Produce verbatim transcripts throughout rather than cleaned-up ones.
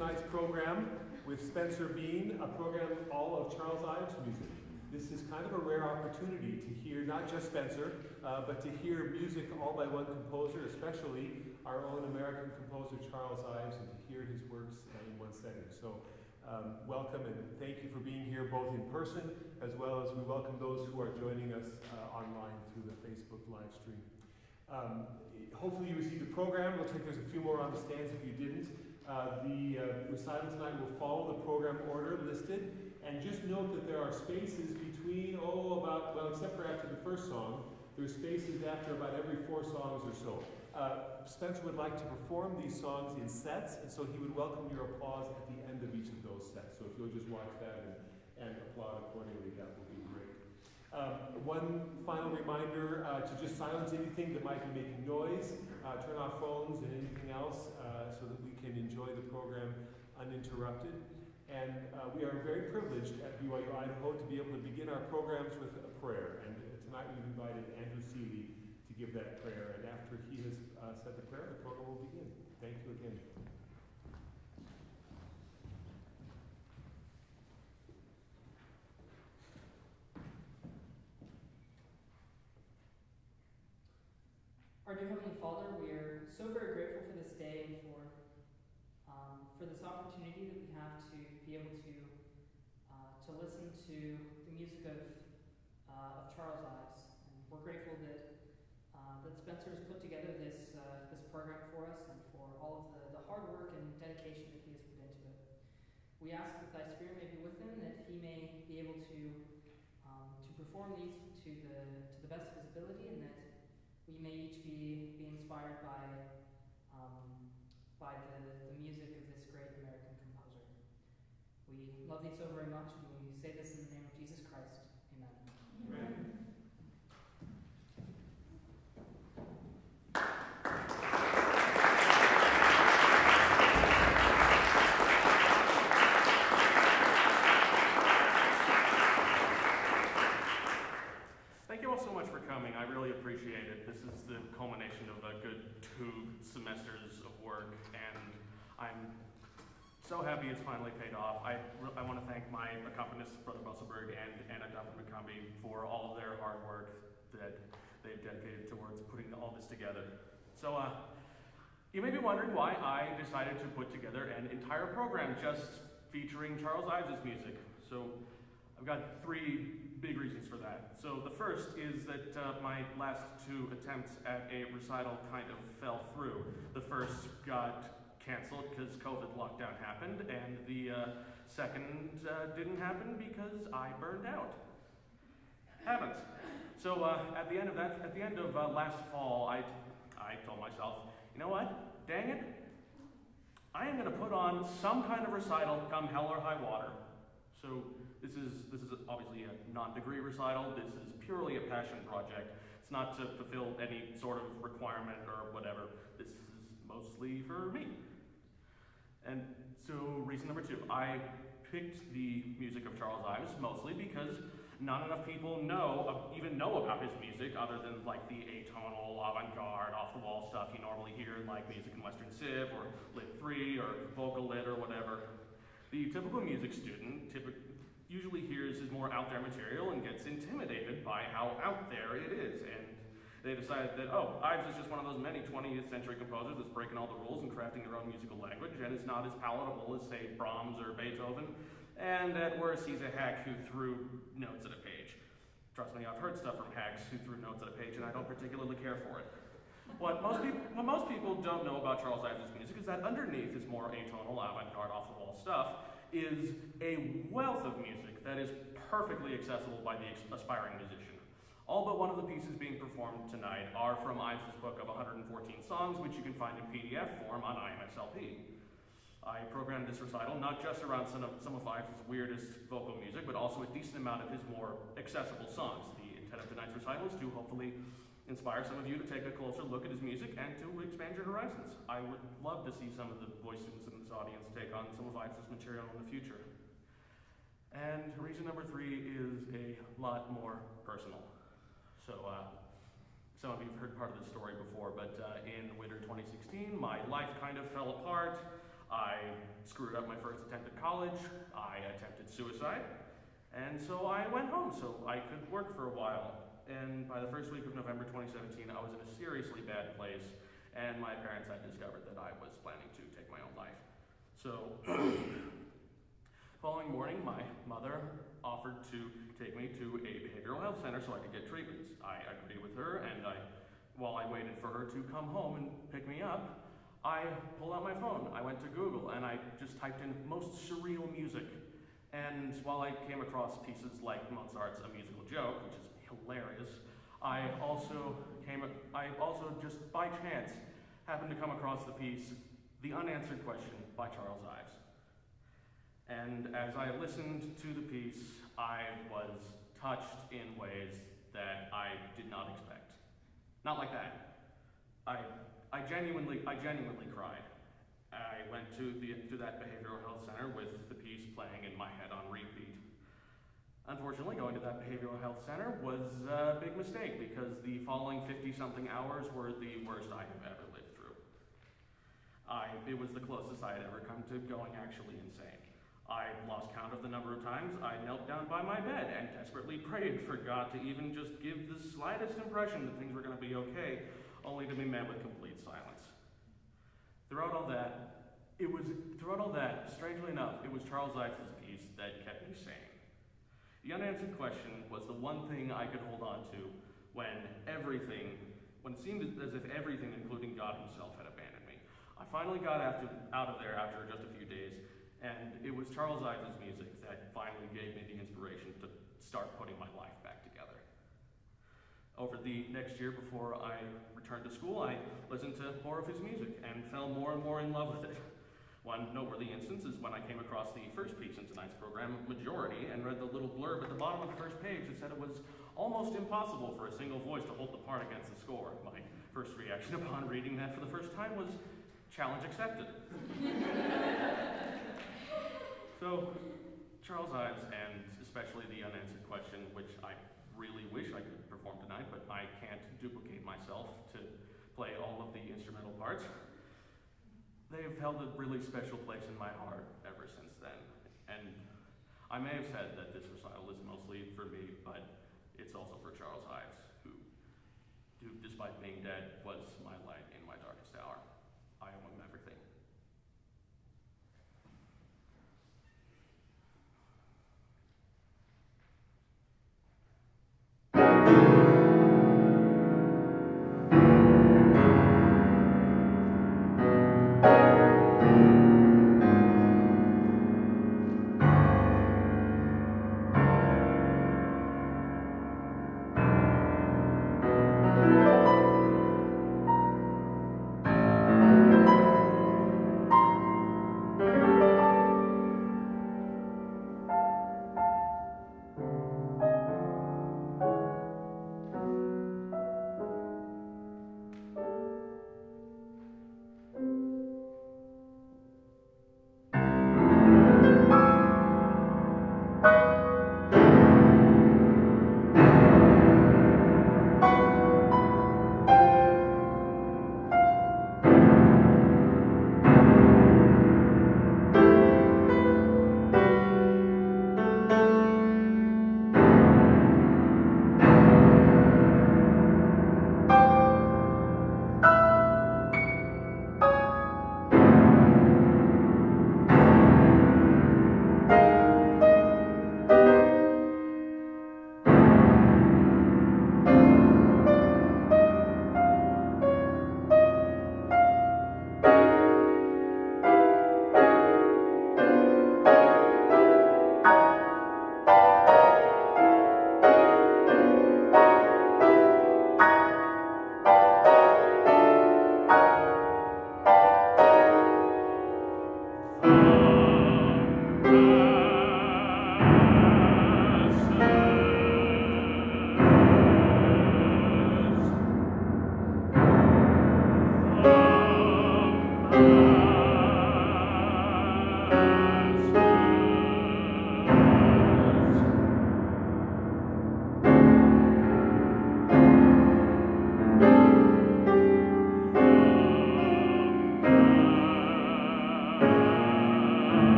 tonight's program with Spencer Bean, a program all of Charles Ives music. This is kind of a rare opportunity to hear not just Spencer, uh, but to hear music all by one composer, especially our own American composer Charles Ives, and to hear his works uh, in one setting. So um, welcome and thank you for being here both in person as well as we welcome those who are joining us uh, online through the Facebook live stream. Um, hopefully you received the program. Looks like there's a few more on the stands if you didn't. Uh, the uh, recital tonight will follow the program order listed, and just note that there are spaces between, oh, about, well, except for after the first song, there's spaces after about every four songs or so. Uh, Spencer would like to perform these songs in sets, and so he would welcome your applause at the end of each of those sets. So if you'll just watch that and, and applaud accordingly, that would be great. Um, one final reminder uh, to just silence anything that might be making noise, uh, turn off phones and anything else uh, so that we can enjoy the program uninterrupted. And uh, we are very privileged at B Y U Idaho to be able to begin our programs with a prayer. And uh, tonight we've invited Andrew Seeley to give that prayer. And after he has uh, said the prayer, the program will begin. Thank you again. Our dear Heavenly Father, we are so very grateful for this day and for um, for this opportunity that we have to be able to uh, to listen to the music of uh, of Charles Ives. And we're grateful that uh, that Spencer has put together this uh, this program for us and for all of the, the hard work and dedication that he has put into it. We ask that Thy Spirit may be with him, that he may be able to um, to perform these to the to the best of his ability, and that we may each be, be inspired by, um, by the, the music of this great American composer. We love thee so very much, and we say this in the name of Jesus Christ. Amen. Amen. Thank you all so much for coming. I really appreciate it. This is the culmination of a good two semesters of work, and I'm so happy it's finally paid off. I, I want to thank my accompanists, Brother Busselberg and Anna Duffin-McCumbee, for all of their hard work that they've dedicated towards putting all this together. So uh, you may be wondering why I decided to put together an entire program just featuring Charles Ives' music. So I've got three big reasons for that. So the first is that uh, my last two attempts at a recital kind of fell through. The first got canceled because COVID lockdown happened, and the uh, second uh, didn't happen because I burned out. Happens. So uh, at the end of that, at the end of uh, last fall, I, I told myself, you know what? Dang it! I am going to put on some kind of recital, come hell or high water. So this is this is obviously a non-degree recital. This is purely a passion project. It's not to fulfill any sort of requirement or whatever. This is mostly for me. And so reason number two, I picked the music of Charles Ives mostly because not enough people know, uh, even know about his music other than like the atonal, avant-garde, off-the-wall stuff you normally hear in like Music in Western Civ or Lit three or Vocal Lit or whatever. The typical music student typically usually hears his more out there material and gets intimidated by how out there it is. And they decided that, oh, Ives is just one of those many twentieth century composers that's breaking all the rules and crafting their own musical language, and is not as palatable as, say, Brahms or Beethoven. And at worst, he's a hack who threw notes at a page. Trust me, I've heard stuff from hacks who threw notes at a page, and I don't particularly care for it. What most people, what most people don't know about Charles Ives' music is that underneath his more atonal, avant-garde, off-the-wall stuff is a wealth of music that is perfectly accessible by the aspiring musician. All but one of the pieces being performed tonight are from Ives' book of one hundred fourteen songs, which you can find in P D F form on I M S L P. I programmed this recital not just around some of, some of Ives' weirdest vocal music, but also a decent amount of his more accessible songs. The intent of tonight's recital is to hopefully inspire some of you to take a closer look at his music and to expand your horizons. I would love to see some of the voice students in this audience take on some of Ives' material in the future. And reason number three is a lot more personal. So, uh, some of you have heard part of this story before, but uh, in winter twenty sixteen, my life kind of fell apart. I screwed up my first attempt at college, I attempted suicide, and so I went home so I could work for a while. And by the first week of November twenty seventeen, I was in a seriously bad place, and my parents had discovered that I was planning to take my own life. So, following morning, my mother offered to take me to a behavioral health center so I could get treatments. I agreed with her, and I, while I waited for her to come home and pick me up, I pulled out my phone. I went to Google, and I just typed in most surreal music. And while I came across pieces like Mozart's A Musical Joke, which is hilarious, I also came, I also just by chance happened to come across the piece, The Unanswered Question by Charles Ives. And as I listened to the piece, I was touched in ways that I did not expect. Not like that. I, I genuinely, I genuinely cried. I went to, the, to that behavioral health center with the piece playing in my head on repeat. Unfortunately, going to that behavioral health center was a big mistake because the following fifty-something hours were the worst I have ever lived through. I, it was the closest I had ever come to going actually insane. I lost count of the number of times I knelt down by my bed and desperately prayed for God to even just give the slightest impression that things were going to be okay, only to be met with complete silence. Throughout all that, it was, throughout all that, strangely enough, it was Charles Ives' piece that kept me sane. The Unanswered Question was the one thing I could hold on to when everything, when it seemed as if everything, including God himself, had abandoned me. I finally got after, out of there after just a few days, and it was Charles Ives' music that finally gave me the inspiration to start putting my life back together. Over the next year before I returned to school, I listened to more of his music and fell more and more in love with it. One noteworthy instance is when I came across the first piece in tonight's program, Majority, and read the little blurb at the bottom of the first page that said it was almost impossible for a single voice to hold the part against the score. My first reaction upon reading that for the first time was, challenge accepted. So, Charles Ives, and especially The Unanswered Question, which I really wish I could perform tonight, but I can't duplicate myself to play all of the instrumental parts. They have held a really special place in my heart ever since then. And I may have said that this recital is mostly for me, but it's also for Charles Ives, who, who despite being dead, was my light in my darkest hour. I owe him everything.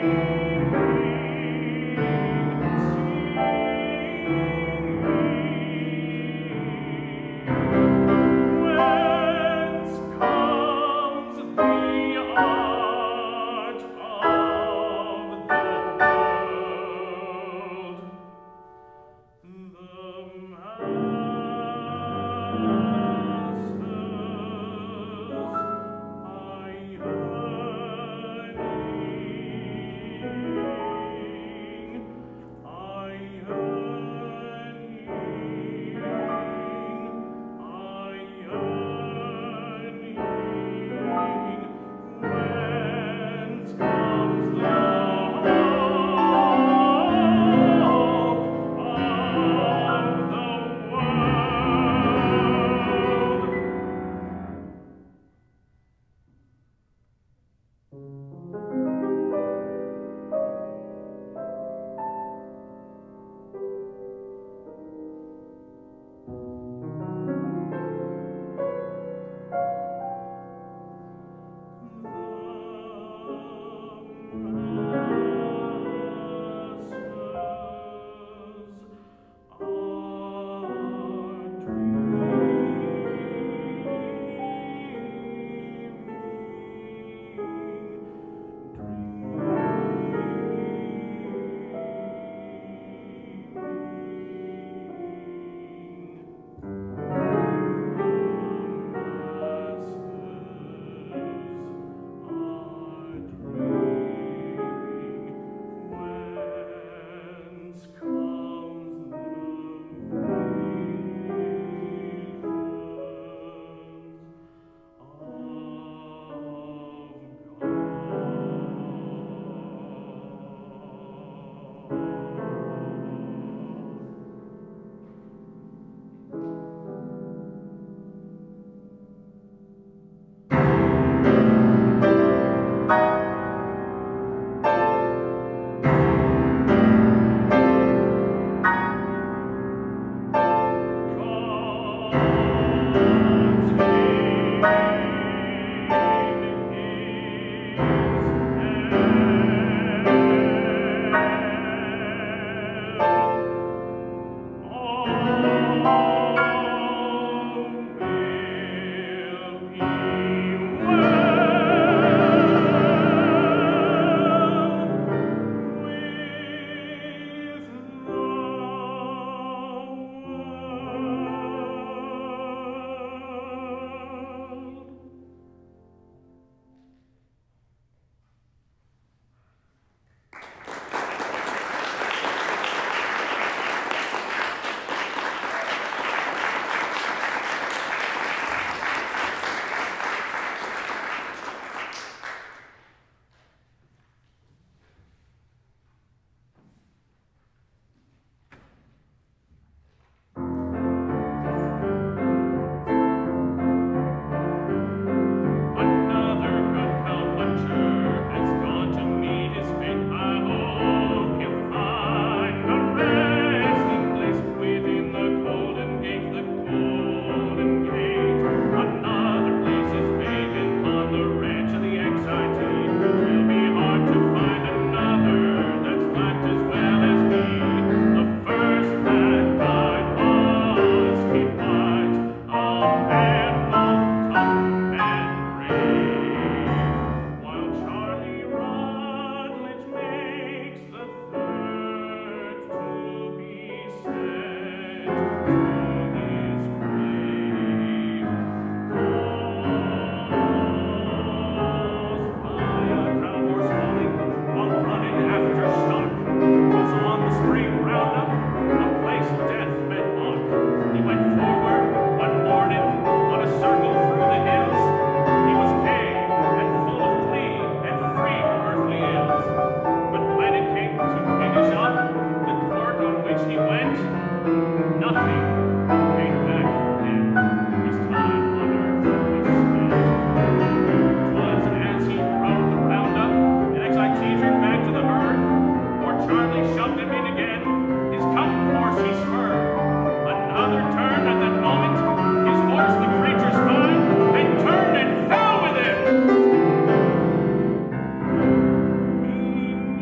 Thank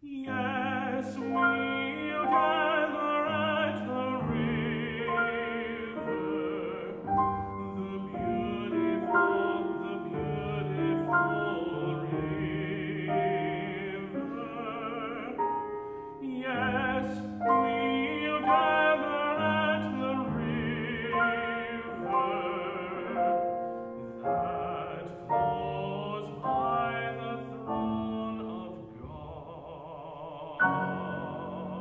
Yes, we'll gather at the river, the beautiful, the beautiful river. Yes, we'll gather at the river that flows by the throne of God.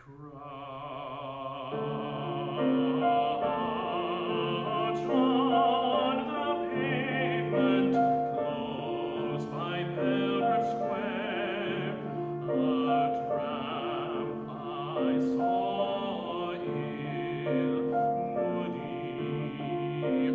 Crouch on the pavement, close by Belgrave Square, a tramp I saw ill, moody and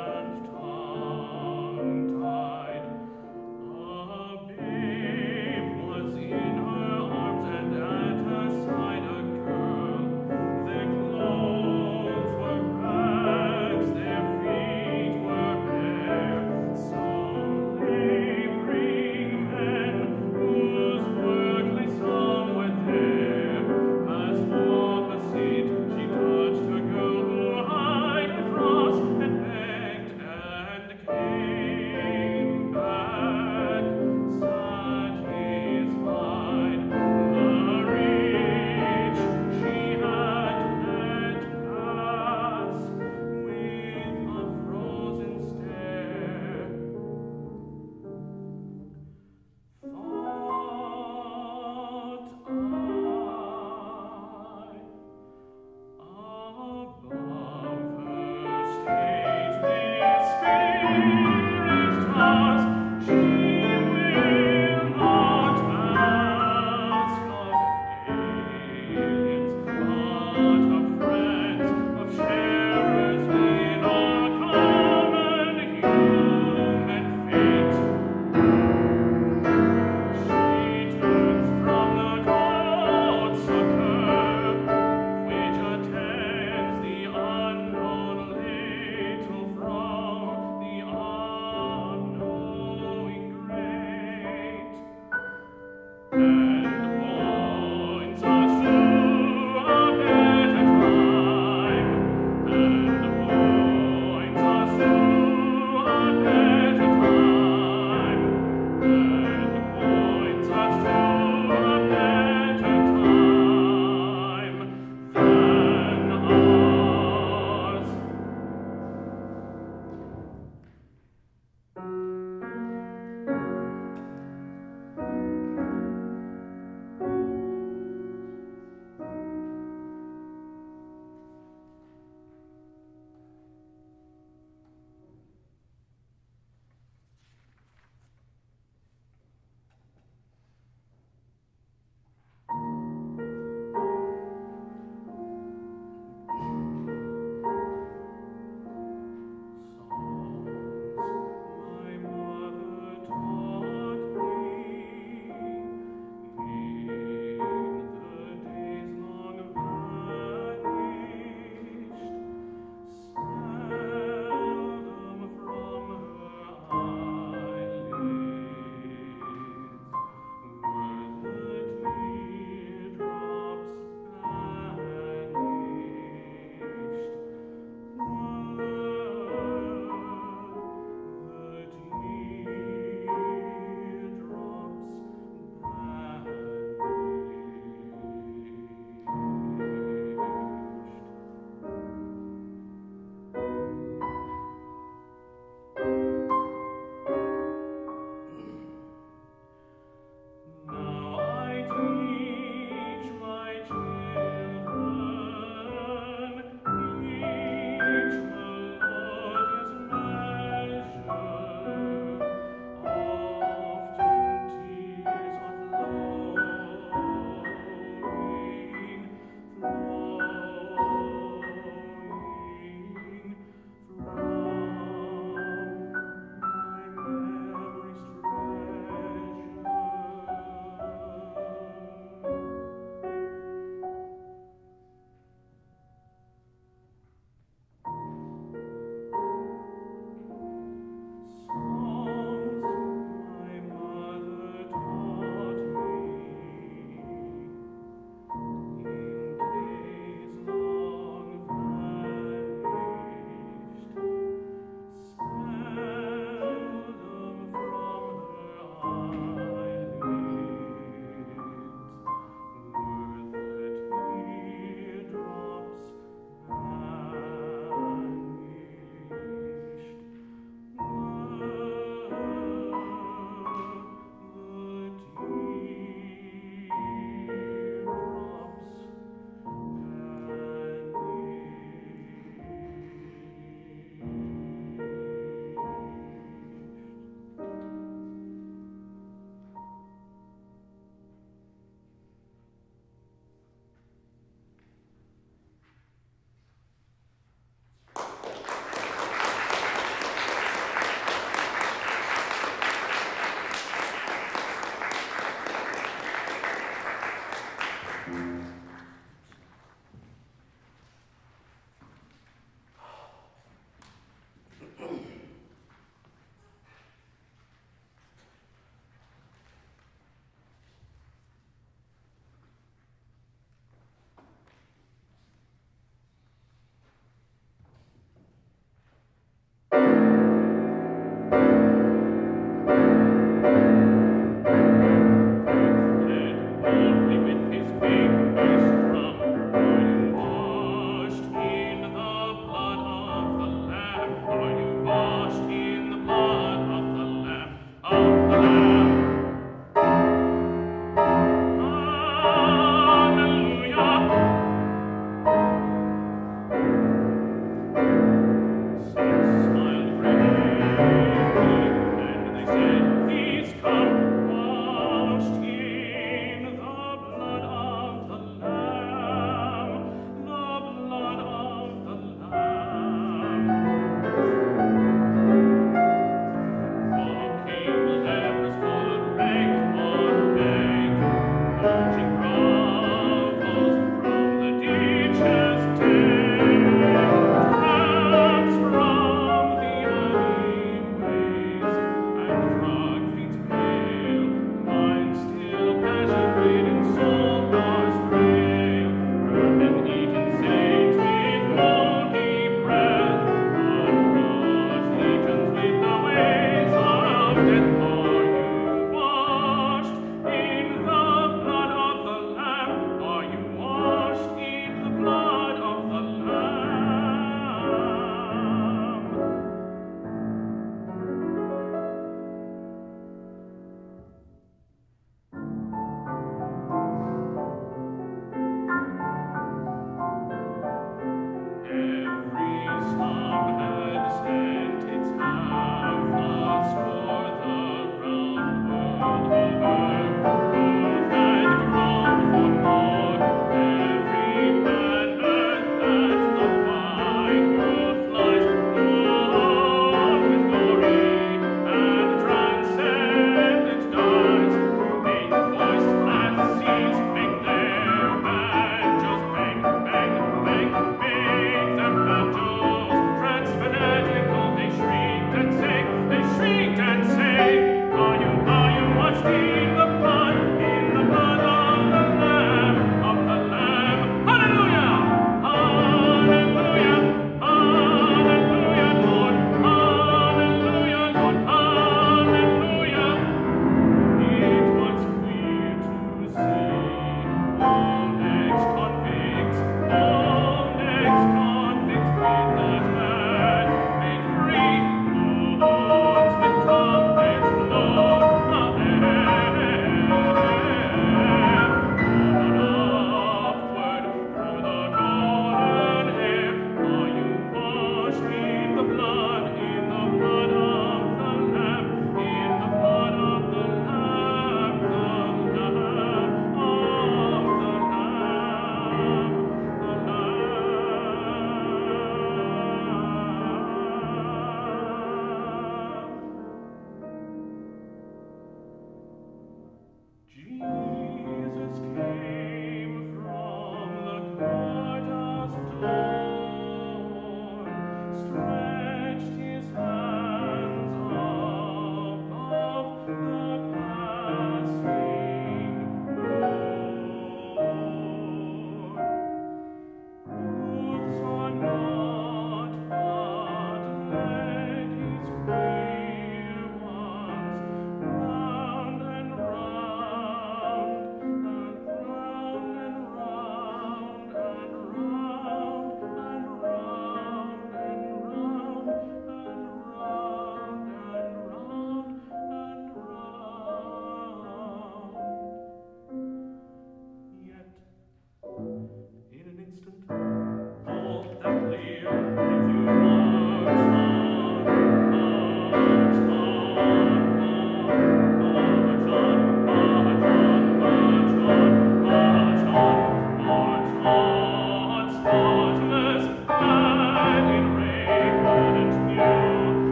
tongue-tied. A babe was in her arms, and at her side a girl.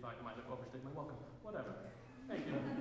I might have overstayed my welcome. Whatever. Thank you.